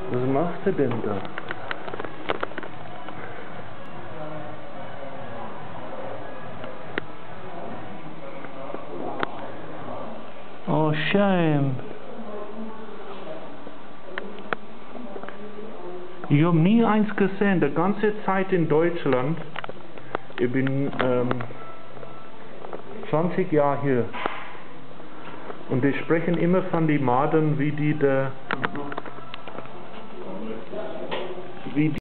Was machst du denn da? Oh, shame. Ich habe nie eins gesehen, die ganze Zeit in Deutschland. Ich bin 20 Jahre hier. Und die sprechen immer von den Maden, wie die